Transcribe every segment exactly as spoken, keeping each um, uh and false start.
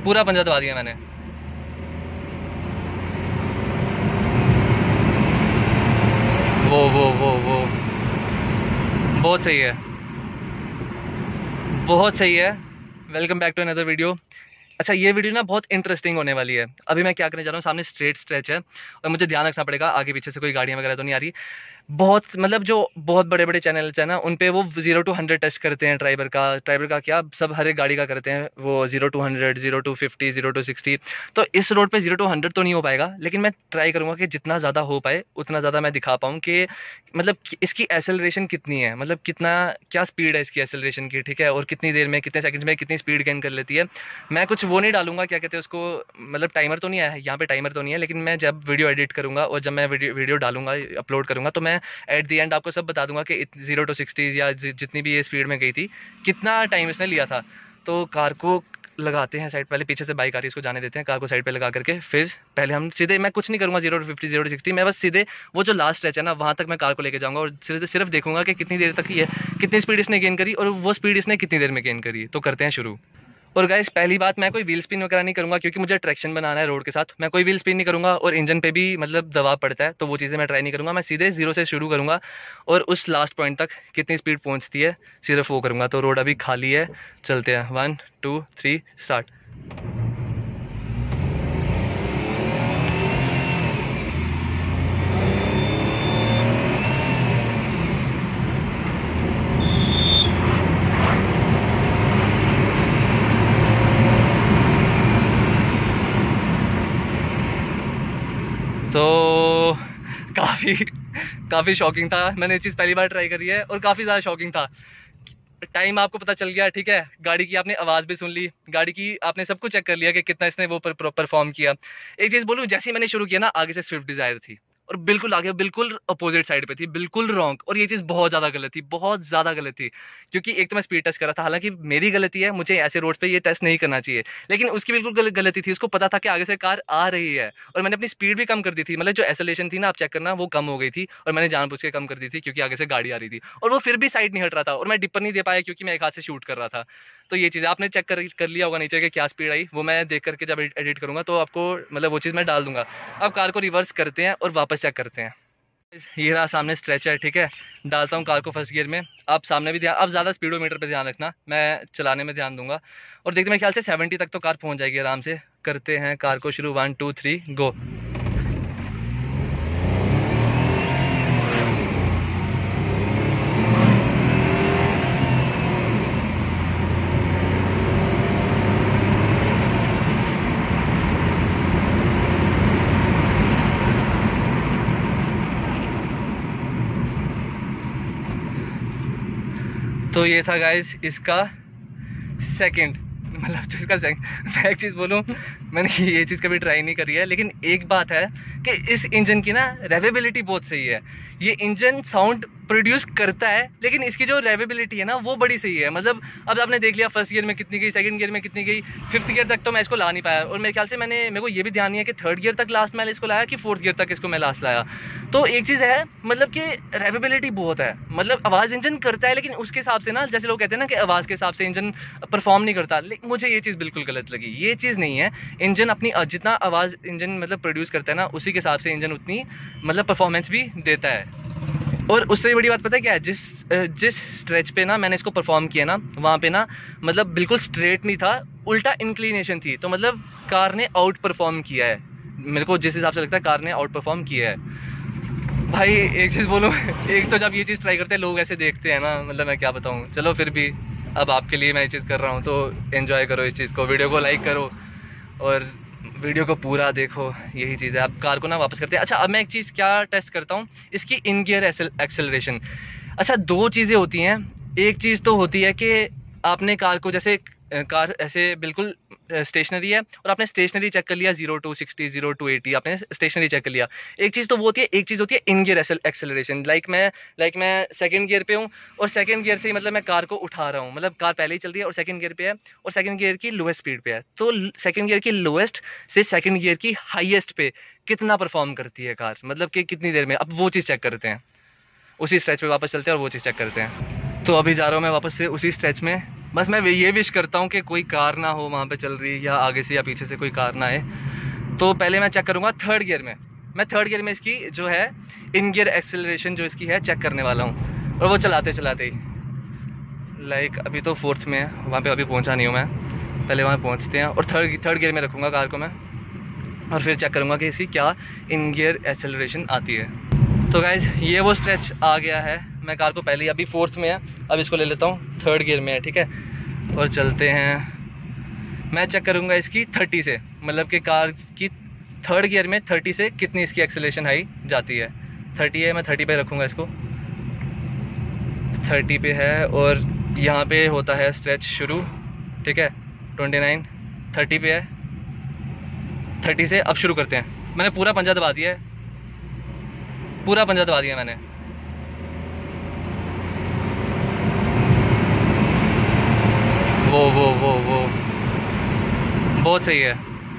पूरा पंजा दबा दिया मैंने। वो वो वो वो बहुत सही है, बहुत सही है। Welcome back to another video. अच्छा, ये वीडियो ना बहुत इंटरेस्टिंग होने वाली है। अभी मैं क्या करने जा रहा हूँ, सामने स्ट्रेट स्ट्रेच है और मुझे ध्यान रखना पड़ेगा आगे पीछे से कोई गाड़ियाँ वगैरह तो नहीं आ रही। बहुत मतलब जो बहुत बड़े बड़े चैनल्स हैं ना, उन पे वो जीरो टू हंड्रेड टेस्ट करते हैं। ड्राइवर का ड्राइवर का क्या, सब हर एक गाड़ी का करते हैं वो, zero to hundred, zero to fifty, zero to sixty. तो इस रोड पे जीरो टू हंड्रेड तो नहीं हो पाएगा, लेकिन मैं ट्राई करूंगा कि जितना ज़्यादा हो पाए उतना ज़्यादा मैं दिखा पाऊँ कि मतलब इसकी एक्सेलरेशन कितनी है, मतलब कितना क्या स्पीड है इसकी एक्सेलरेशन की, ठीक है, और कितनी देर में, कितने सेकंड्स में कितनी स्पीड गेन कर लेती है। मैं कुछ वो नहीं डालूंगा, क्या कहते हैं उसको, मतलब टाइमर तो नहीं है यहाँ पे, टाइमर तो नहीं है, लेकिन मैं जब वीडियो एडिट करूंगा और जब मैं वीडियो वीडियो डालूंगा, अपलोड करूंगा, तो मैं एट दी एंड आपको सब बता दूंगा कि जीरो टू सिक्सटी या जितनी भी ये स्पीड में गई थी कितना टाइम इसने लिया था। तो कार को लगाते हैं साइड, पहले पीछे से बाइक आ रही है इसको जाने देते हैं, कार को साइड पे लगा करके फिर पहले हम सीधे, मैं कुछ नहीं करूंगा zero to fifty, zero to sixty, मैं बस सीधे वो जो लास्ट स्ट्रेच है ना वहाँ तक मैं कार को लेके जाऊंगा और सिर्फ सिर्फ देखूंगा कि कितनी देर तक ये, कितनी स्पीड इसने गेन करी और वो स्पीड इसने कितनी देर में गेन करी। तो करते हैं शुरू। और गाइस पहली बात, मैं कोई व्हील स्पिन वगैरह नहीं करूंगा क्योंकि मुझे ट्रैक्शन बनाना है रोड के साथ। मैं कोई व्हील स्पिन नहीं करूंगा और इंजन पे भी मतलब दबाव पड़ता है, तो वो चीज़ें मैं ट्राई नहीं करूंगा। मैं सीधे जीरो से शुरू करूंगा और उस लास्ट पॉइंट तक कितनी स्पीड पहुंचती है सिर्फ वो करूंगा। तो रोड अभी खाली है, चलते हैं। One two three start. तो काफ़ी काफ़ी शॉकिंग था, मैंने ये चीज़ पहली बार ट्राई करी है और काफ़ी ज़्यादा शॉकिंग था। टाइम आपको पता चल गया, ठीक है, गाड़ी की आपने आवाज़ भी सुन ली, गाड़ी की आपने सब कुछ चेक कर लिया कि कितना इसने वो परफॉर्म किया। एक चीज़ बोलूँ, जैसे ही मैंने शुरू किया ना, आगे से स्विफ्ट डिज़ायर थी और बिल्कुल आगे, बिल्कुल अपोजिट साइड पे थी, बिल्कुल रॉन्ग। और ये चीज़ बहुत ज़्यादा गलत थी, बहुत ज़्यादा गलत थी, क्योंकि एक तो मैं स्पीड टेस्ट कर रहा था, हालांकि मेरी गलती है, मुझे ऐसे रोड पे ये टेस्ट नहीं करना चाहिए, लेकिन उसकी बिल्कुल गल, गलती थी। उसको पता था कि आगे से कार आ रही है और मैंने अपनी स्पीड भी कम कर दी थी, मतलब जो एक्सेलरेशन थी ना, आप चेक करना, वो कम हो गई थी और मैंने जानबूझ के कम कर दी थी क्योंकि आगे से गाड़ी आ रही थी और वो फिर भी साइड नहीं हट रहा था और मैं डिपर नहीं दे पाया क्योंकि मैं एक हाथ से शूट कर रहा था। तो ये चीज़ आपने चेक कर, कर लिया होगा नीचे कि क्या स्पीड आई, वो मैं देख करके जब एडिट करूंगा तो आपको मतलब वो चीज़ मैं डाल दूंगा। अब कार को रिवर्स करते हैं और वापस चेक करते हैं। ये रहा सामने स्ट्रेच है, ठीक है, डालता हूँ कार को फर्स्ट गियर में। आप सामने भी ध्यान, अब ज़्यादा स्पीडोमीटर पे ध्यान रखना, मैं चलाने में ध्यान दूंगा और देखते मेरे ख्याल से सेवेंटी तक तो कार पहुँच जाएगी आराम से। करते हैं कार को शुरू, वन टू थ्री गो। तो ये था गाइस इसका सेकंड, मतलब जो इसका सेकंड। मैं एक चीज़ बोलूँ, मैंने ये चीज़ कभी ट्राई नहीं करी है, लेकिन एक बात है कि इस इंजन की ना रेवेबिलिटी बहुत सही है। ये इंजन साउंड प्रोड्यूस करता है, लेकिन इसकी जो रेवेबिलिटी है ना वो बड़ी सही है। मतलब अब आपने देख लिया फर्स्ट गियर में कितनी गई, सेकंड गियर में कितनी गई, फिफ्थ गियर तक तो मैं इसको ला नहीं पाया और मेरे ख्याल से मैंने, मेरे को ये भी ध्यान नहीं है कि थर्ड गियर तक लास्ट मैंने इसको लाया कि फोर्थ गियर तक इसको मैं लास्ट लाया। तो एक चीज़ है, मतलब कि रेवेबिलिटी बहुत है, मतलब आवाज़ इंजन करता है, लेकिन उसके हिसाब से ना, जैसे लोग कहते हैं ना कि आवाज़ के हिसाब से इंजन परफॉर्म नहीं करता, लेकिन मुझे ये चीज़ बिल्कुल गलत लगी। ये चीज़ नहीं है, इंजन अपनी जितना आवाज़ इंजन मतलब प्रोड्यूस करता है ना, उसी के हिसाब से इंजन उतनी मतलब परफॉर्मेंस भी देता है। और उससे बड़ी बात पता है क्या है, जिस जिस स्ट्रेच पे ना मैंने इसको परफॉर्म किया ना, वहाँ पे ना मतलब बिल्कुल स्ट्रेट नहीं था, उल्टा इंक्लिनेशन थी, तो मतलब कार ने आउट परफॉर्म किया है। मेरे को जिस हिसाब से लगता है कार ने आउट परफॉर्म किया है। भाई एक चीज़ बोलूँ, एक तो जब ये चीज़ ट्राई करते हैं लोग ऐसे देखते हैं ना, मतलब मैं क्या बताऊँ, चलो फिर भी अब आपके लिए मैं ये चीज़ कर रहा हूँ तो एंजॉय करो इस चीज़ को, वीडियो को लाइक करो और वीडियो को पूरा देखो, यही चीज़ है। आप कार को ना वापस करते हैं। अच्छा, अब मैं एक चीज़ क्या टेस्ट करता हूँ, इसकी इन गियर एक्सेलरेशन। अच्छा, दो चीज़ें होती हैं, एक चीज़ तो होती है कि आपने कार को, जैसे कार ऐसे बिल्कुल स्टेशनरी है और आपने स्टेशनरी चेक कर लिया, zero to sixty, zero to eighty, आपने स्टेशनरी चेक कर लिया। एक चीज़ तो वो होती है, एक चीज़ होती है इन गियर एक्सेलरेशन। लाइक मैं लाइक मैं सेकंड गियर पे हूँ और सेकंड गियर से ही मतलब मैं कार को उठा रहा हूँ, मतलब कार पहले ही चल रही है और सेकंड गियर पे है और सेकंड गियर की लोएस्ट स्पीड पे है, तो सेकंड गियर की लोएस्ट से सेकंड गियर की हाईएस्ट पे कितना परफॉर्म करती है कार, मतलब कि कितनी देर में। अब वो चीज़ चेक करते हैं, उसी स्ट्रेच पे वापस चलते हैं और वो चीज़ चेक करते हैं। तो अभी जा रहा हूँ मैं वापस से उसी स्ट्रेच में, बस मैं ये विश करता हूँ कि कोई कार ना हो वहाँ पे चल रही, या आगे से या पीछे से कोई कार ना आए। तो पहले मैं चेक करूँगा थर्ड गियर में, मैं थर्ड गियर में इसकी जो है इन गियर एक्सेलरेशन जो इसकी है चेक करने वाला हूँ। और वो चलाते चलाते ही, लाइक अभी तो फोर्थ में है, वहाँ पे अभी पहुँचा नहीं हूँ मैं, पहले वहाँ पहुँचते हैं। और थर्ड थर्ड गियर में रखूँगा कार को मैं, और फिर चेक करूँगा कि इसकी क्या इन गियर एक्सेलरेशन आती है। तो गाइज़ ये वो स्ट्रेच आ गया है। मैं कार को पहले ही, अभी फोर्थ में है, अब इसको ले लेता हूँ, थर्ड गियर में है, ठीक है। और चलते हैं, मैं चेक करूँगा इसकी थर्टी से, मतलब कि कार की थर्ड गियर में थर्टी से कितनी इसकी एक्सेलरेशन हाई जाती है। थर्टी है, मैं थर्टी पे रखूँगा इसको, थर्टी पे है। और यहाँ पे होता है स्ट्रेच शुरू, ठीक है, ट्वेंटी नाइन, थर्टी पे है, थर्टी से अब शुरू करते हैं। मैंने पूरा पंजा दबा दिया है, पूरा पंजा दबा दिया मैंने। वो वो वो वो बहुत सही है,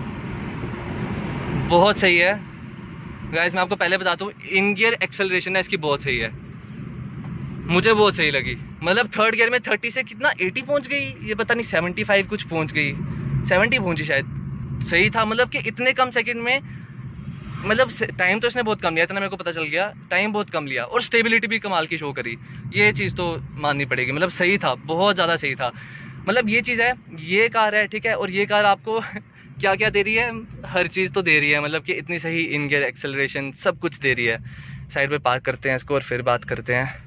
बहुत सही है गाइस। मैं आपको पहले बताता हूँ, इन गियर एक्सेलरेशन है इसकी बहुत सही है, मुझे बहुत सही लगी। मतलब थर्ड गियर में थर्टी से कितना अस्सी पहुंच गई, ये पता नहीं सेवेंटी फाइव कुछ पहुंच गई, सेवेंटी पहुंची शायद, सही था। मतलब कि इतने कम सेकंड में, मतलब टाइम तो इसने बहुत कम लिया, इतना मेरे को पता चल गया, टाइम बहुत कम लिया। और स्टेबिलिटी भी कमाल की शो करी, ये चीज़ तो माननी पड़ेगी। मतलब सही था, बहुत ज़्यादा सही था। मतलब ये चीज़ है, ये कार है, ठीक है। और ये कार आपको क्या क्या दे रही है, हर चीज़ तो दे रही है, मतलब कि इतनी सही इन गियर एक्सेलरेशन सब कुछ दे रही है। साइड पे पार्क करते हैं इसको और फिर बात करते हैं।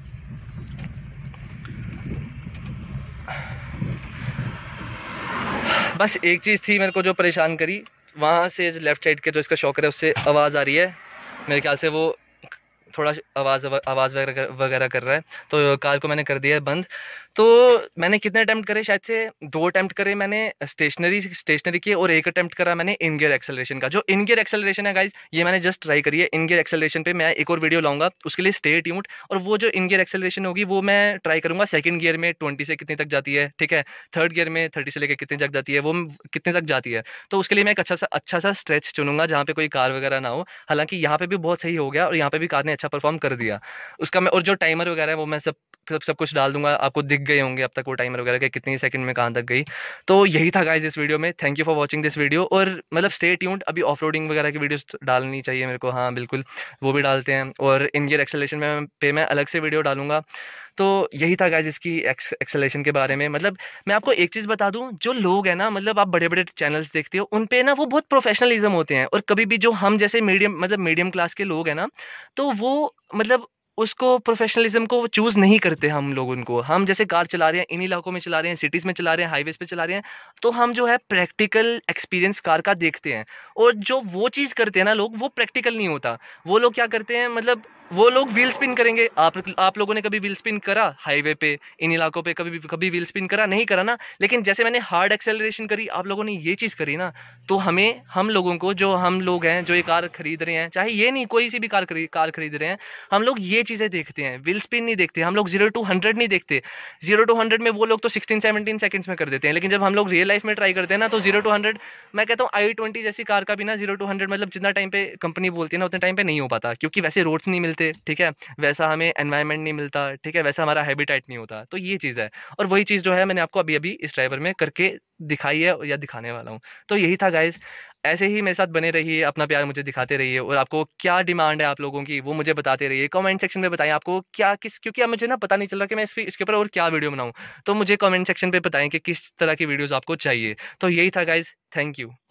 बस एक चीज़ थी मेरे को जो परेशान करी, वहाँ से लेफ़्ट साइड के जो इसका शॉकर है उससे आवाज़ आ रही है, मेरे ख्याल से वो थोड़ा आवाज़ आवाज़ वगैरह वगैरह कर रहा है। तो कार को मैंने कर दिया है बंद। तो मैंने कितने अटैम्प्ट करे, शायद से दो अटैम्प्ट करे मैंने स्टेशनरी स्टेशनरी के, और एक अटैम्प्ट करा मैंने इन गियर एक्सेलरेशन का। जो इन गियर एक्सेलरेशन है गाइज, ये मैंने जस्ट ट्राई करी है। इन गियर एक्सेलरेशन पे मैं एक और वीडियो लाऊंगा, उसके लिए स्टे ट्यून्ड। और वो जो इन गियर एक्सेलरेशन होगी वो मैं ट्राई करूंगा सेकंड गियर में ट्वेंटी से कितनी तक जाती है, ठीक है, थर्ड गियर में थर्टी से लेकर कितनी तक जाती है, वो कितने तक जाती है। तो उसके लिए मैं एक अच्छा सा अच्छा सा स्ट्रेच चुनूंगा जहाँ पे कोई कार वगैरह ना हो। हालांकि यहाँ पे भी बहुत सही हो गया, और यहाँ पे भी कार ने अच्छा परफॉर्म कर दिया उसका। मैं और जो टाइमर वगैरह है वो मैं सब सब सब कुछ डाल दूंगा, आपको दिख गए होंगे अब तक वो टाइमर वगैरह के कितनी सेकंड में कहाँ तक गई। तो यही था गाइज इस वीडियो में। Thank you for watching this video. और मतलब स्टे ट्यून्ड, अभी ऑफ रोडिंग वगैरह की वीडियोस डालनी चाहिए मेरे को, हाँ बिल्कुल वो भी डालते हैं। और इन गियर एक्सेलरेशन में पे मैं अलग से वीडियो डालूंगा। तो यही था गाइज इसकी एक्सेलरेशन के बारे में। मतलब मैं आपको एक चीज़ बता दूं, जो लोग हैं ना, मतलब आप बड़े बड़े चैनल्स देखते हो उन पे ना वो बहुत प्रोफेशनलिज्म होते हैं। और कभी भी जो हम जैसे मीडियम मतलब मीडियम क्लास के लोग हैं ना, तो वो मतलब उसको प्रोफेशनलिज्म को चूज नहीं करते। हम लोग उनको, हम जैसे कार चला रहे हैं, इन इलाकों में चला रहे हैं, सिटीज़ में चला रहे हैं, हाईवेज पे चला रहे हैं, तो हम जो है प्रैक्टिकल एक्सपीरियंस कार का देखते हैं। और जो वो चीज़ करते हैं ना लोग, वो प्रैक्टिकल नहीं होता। वो लोग क्या करते हैं, मतलब वो लोग व्हील स्पिन करेंगे। आप आप लोगों ने कभी व्हील स्पिन करा हाईवे पे, इन इलाकों पे कभी कभी व्हील स्पिन करा? नहीं करा ना। लेकिन जैसे मैंने हार्ड एक्सेलरेशन करी, आप लोगों ने ये चीज़ करी ना, तो हमें हम लोगों को, जो हम लोग हैं जो ये कार खरीद रहे हैं, चाहे ये नहीं कोई सी भी कार खरीद कार खरीद रहे हैं, हम लोग ये चीज़ें देखते हैं। व्हील स्पिन नहीं देखते हम लोग, जीरो टू हंड्रेड नहीं देखते। जीरो टू हंड्रेड में वो लोग तो सिक्सटीन सेवनटीन सेकंड्स में कर देते हैं। लेकिन जब हम लोग रियल लाइफ में ट्राई करते हैं ना, तो जीरो टू हंड्रेड, मैं कहता हूँ आई ट्वेंटी जैसी कार का भी ना जीरो टू हंड्रेड मतलब जितना टाइम पे कंपनी बोलती है ना, उतने टाइम पे नहीं हो पाता। क्योंकि वैसे रोड्स नहीं मिलते, ठीक है, वैसा हमें एनवायरनमेंट नहीं मिलता, ठीक है, वैसा हमारा हैबिटेट नहीं होता। तो ये चीज़ है, और वही चीज़ जो है मैंने आपको अभी अभी इस ड्राइवर में करके दिखाई है या दिखाने वाला हूँ। तो यही था गाइज। ऐसे ही मेरे साथ बने रहिए, अपना प्यार मुझे दिखाते रहिए। और आपको क्या डिमांड है आप लोगों की, वो मुझे बताते रहिए कमेंट सेक्शन में। बताएं आपको क्या किस, क्योंकि अब मुझे ना पता नहीं चल रहा कि मैं इस इसके ऊपर और क्या वीडियो बनाऊँ। तो मुझे कमेंट सेक्शन पे बताएं कि किस तरह की वीडियोज़ आपको चाहिए। तो यही था गाइज, थैंक यू।